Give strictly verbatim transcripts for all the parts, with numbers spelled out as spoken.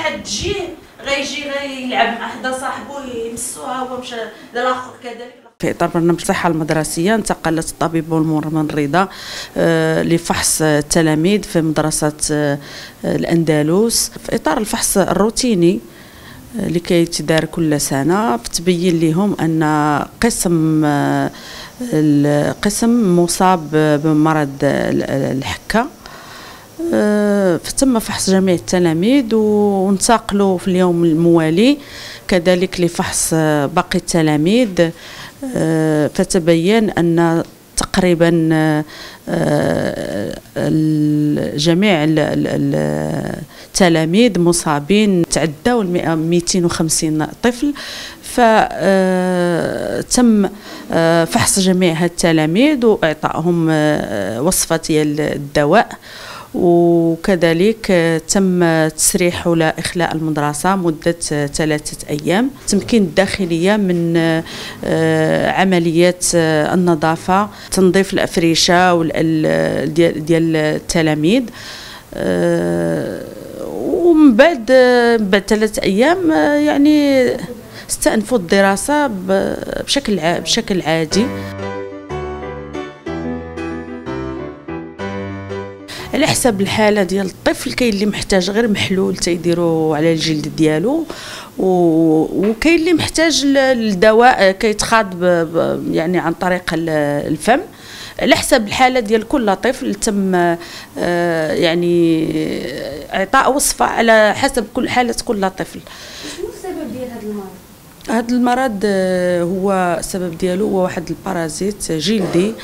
واحد تجيه غيجي غيلعب مع حدا صاحبو يمسوها هو مشى للاخر كذلك. في اطار برنامج الصحه المدرسيه انتقلت الطبيبه والممرضه لفحص التلاميذ في مدرسه الاندلس في اطار الفحص الروتيني اللي كيتدار كل سنه، تبين لهم ان قسم القسم مصاب بمرض الحكه. فتم فحص جميع التلاميذ وانتقلوا في اليوم الموالي كذلك لفحص باقي التلاميذ، فتبين أن تقريبا جميع التلاميذ مصابين، تعداو مئتين وخمسين طفل. فتم فحص جميع هاد التلاميذ وإعطائهم وصفة ديال الدواء، وكذلك تم تسريح ولا إخلاء المدرسة مدة ثلاثة أيام. تمكين الداخلية من عمليات النظافة، تنظيف الأفرشة ديال التلاميذ، ومن بعد بعد ثلاثة أيام يعني استأنفوا الدراسة بشكل بشكل عادي. على حسب الحاله ديال الطفل، كاين اللي محتاج غير محلول تيديروا على الجلد ديالو، وكاين اللي محتاج الدواء كيتخاض يعني عن طريق الفم. على حسب الحاله ديال كل طفل تم يعني اعطاء وصفه على حسب كل حاله كل طفل. شنو السبب ديال هذا المرض؟ هذا المرض هو السبب ديالو هو واحد البارازيت جلدي،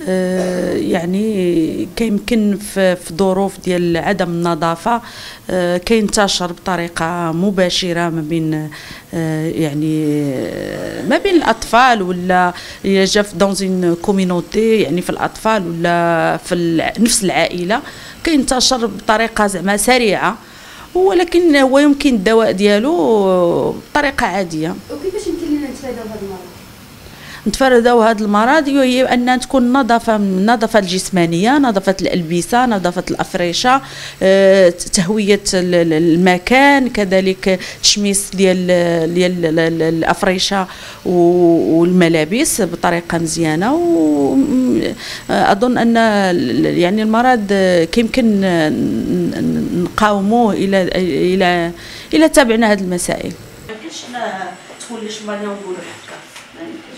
يعني كيمكن في ظروف ديال عدم النظافه كينتشر بطريقه مباشره ما بين يعني ما بين الاطفال، ولا جا في دون كومينوتي يعني في الاطفال ولا في نفس العائله، كينتشر بطريقه زعما سريعه، ولكن هو يمكن الدواء ديالو بطريقه عاديه. وكيفاش يمكن لنا نتفاداو هذا المرض؟ نتفاداو هذا المرض هي ان تكون النظافه النظافه الجسمانيه، نظافه الالبسه، نظافه الافرشه، تهويه المكان، كذلك تشميس ديال ديال الافرشه والملابس بطريقه مزيانه. واظن ان يعني المرض كيمكن نقاوموه الى الى الى تابعنا هذه المسائل. ما يمكنش تولي شماليه ونقولوا حكا.